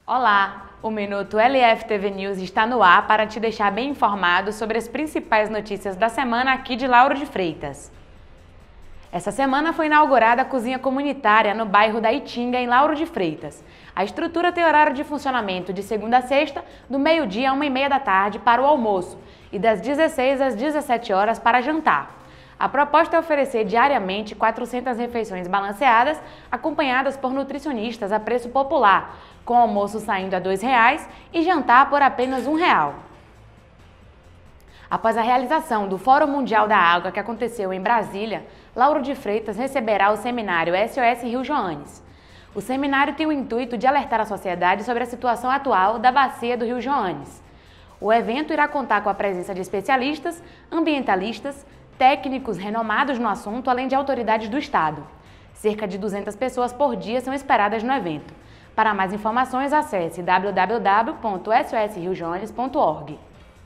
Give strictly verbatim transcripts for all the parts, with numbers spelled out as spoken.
Olá, o Minuto L F T V News está no ar para te deixar bem informado sobre as principais notícias da semana aqui de Lauro de Freitas. Essa semana foi inaugurada a cozinha comunitária no bairro da Itinga, em Lauro de Freitas. A estrutura tem horário de funcionamento de segunda a sexta, do meio-dia a uma e meia da tarde para o almoço e das dezesseis às dezessete horas para jantar. A proposta é oferecer diariamente quatrocentas refeições balanceadas, acompanhadas por nutricionistas a preço popular, com almoço saindo a dois reais e jantar por apenas um real. Após a realização do Fórum Mundial da Água que aconteceu em Brasília, Lauro de Freitas receberá o seminário S O S Rio Joanes. O seminário tem o intuito de alertar a sociedade sobre a situação atual da bacia do Rio Joanes. O evento irá contar com a presença de especialistas, ambientalistas, técnicos renomados no assunto, além de autoridades do Estado. Cerca de duzentas pessoas por dia são esperadas no evento. Para mais informações, acesse w w w ponto s o s rio joanes ponto org.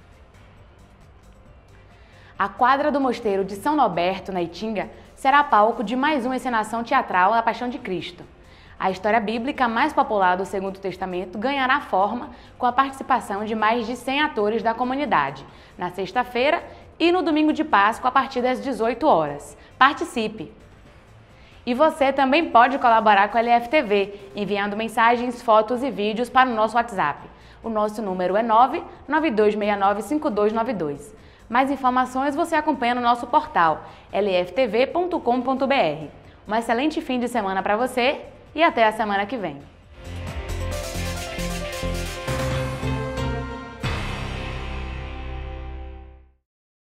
A quadra do Mosteiro de São Norberto, na Itinga, será palco de mais uma encenação teatral A Paixão de Cristo. A história bíblica mais popular do Segundo Testamento ganhará forma com a participação de mais de cem atores da comunidade, na sexta-feira e no domingo de Páscoa, a partir das dezoito horas. Participe! E você também pode colaborar com a L F T V, enviando mensagens, fotos e vídeos para o nosso WhatsApp. O nosso número é nove nove dois seis nove cinco dois nove dois. Mais informações você acompanha no nosso portal l f t v ponto com ponto b r. Um excelente fim de semana para você e até a semana que vem.